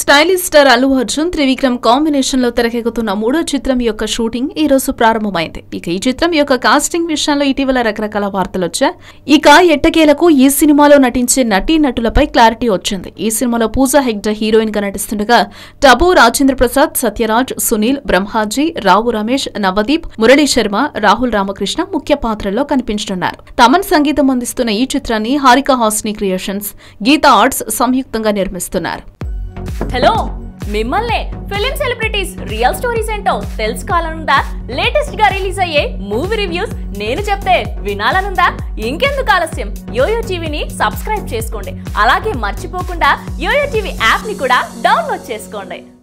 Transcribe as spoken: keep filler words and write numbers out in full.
Stylish star Allu Arjun Trivikram combination లో తెరకెక్కుతున్న మూడో చిత్రం యొక్క షూటింగ్ ఈ రోజు ప్రారంభమైంది. ఇక ఈ చిత్రం యొక్క కాస్టింగ్ విషయంలో ఇటీవల రకరకాల వార్తలు వచ్చాయి. ఇక ఎట్టకేలకు ఈ సినిమాలో నటించే నటీనటులపై క్లారిటీ వచ్చింది. ఈ సినిమాలో పూజా హెగ్డే హీరోయిన్ గా నటిస్తుండగా టబు, రాజేంద్ర ప్రసాద్, సత్యరాజ్, సునీల్, బ్రహ్మాజీ, రావు రమేష్, నవదీప్, మురళీ శర్మ, రాహుల్ రామకృష్ణ ముఖ్య పాత్రల్లో కనిపించనున్నారు. తమన్ సంగీతం అందిస్తున్న ఈ చిత్రాన్ని హారిక హాస్ని క్రియేషన్స్, గీతా ఆర్ట్స్ సంయుక్తంగా నిర్మిస్తున్నారు. హలో, మిమ్మల్ని ఫిలిం సెలబ్రిటీస్ రియల్ స్టోరీస్ ఏంటో తెలుసుకోవాలనుందా? లేటెస్ట్ గా రిలీజ్ అయ్యే మూవీ రివ్యూస్ నేను చెప్తే వినాలనుందా? ఇంకెందుకు ఆలస్యం, యోయో టీవీని సబ్స్క్రైబ్ చేసుకోండి. అలాగే మర్చిపోకుండా యోయో టీవీ యాప్ ని కూడా డౌన్లోడ్ చేసుకోండి.